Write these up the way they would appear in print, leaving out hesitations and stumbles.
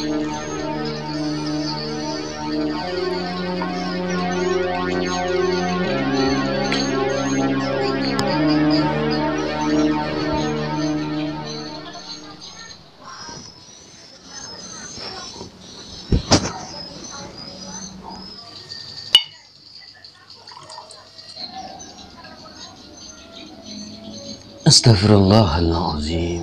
Astaghfirullahaladzim.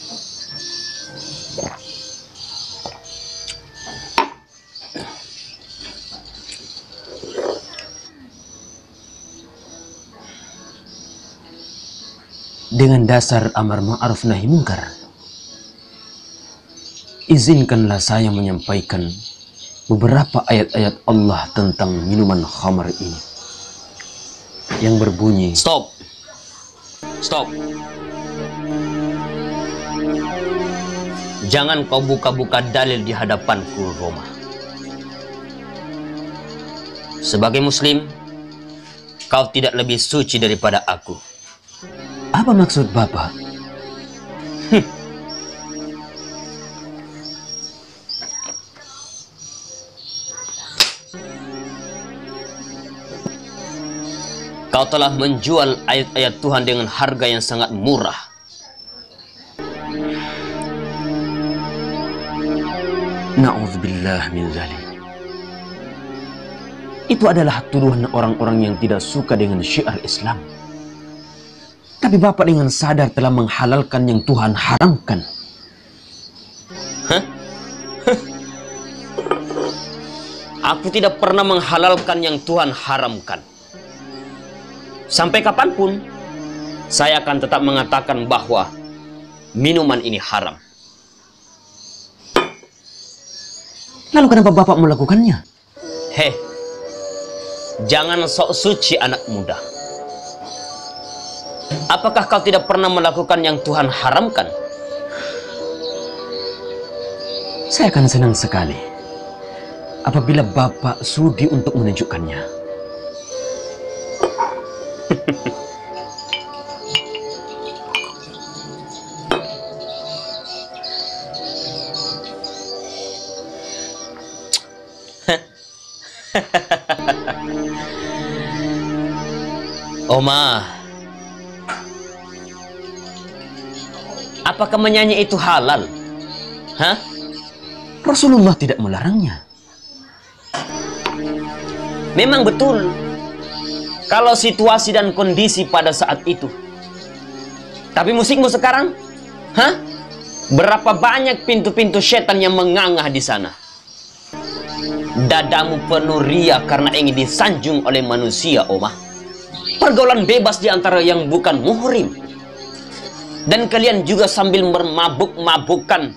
Dengan dasar amar ma'ruf nahi munkar, izinkanlah saya menyampaikan beberapa ayat-ayat Allah tentang minuman khamar ini yang berbunyi. Stop. Jangan kau buka-buka dalil di hadapanku, Roma. Sebagai muslim, kau tidak lebih suci daripada aku. Apa maksud Bapak? Kau telah menjual ayat-ayat Tuhan dengan harga yang sangat murah. Na'udzubillah min dzalik. Itu adalah tuduhan orang-orang yang tidak suka dengan syiar Islam. Tapi Bapak dengan sadar telah menghalalkan yang Tuhan haramkan. Hah? Aku tidak pernah menghalalkan yang Tuhan haramkan. Sampai kapanpun, saya akan tetap mengatakan bahwa minuman ini haram. Lalu kenapa Bapak melakukannya? Heh, jangan sok suci anak muda. Apakah kau tidak pernah melakukan yang Tuhan haramkan? Saya akan senang sekali apabila Bapak sudi untuk menunjukkannya. Oma, apakah menyanyi itu halal? Hah? Rasulullah tidak melarangnya. Memang betul, kalau situasi dan kondisi pada saat itu. Tapi musikmu sekarang, hah? Berapa banyak pintu-pintu setan yang mengangah di sana. Dadamu penuh ria karena ingin disanjung oleh manusia, Oma. Pergaulan bebas di antara yang bukan muhrim. Dan kalian juga sambil bermabuk-mabukan.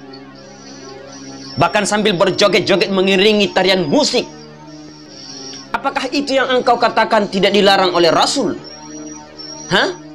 Bahkan sambil berjoget-joget mengiringi tarian musik. Apakah itu yang engkau katakan tidak dilarang oleh Rasul? Hah?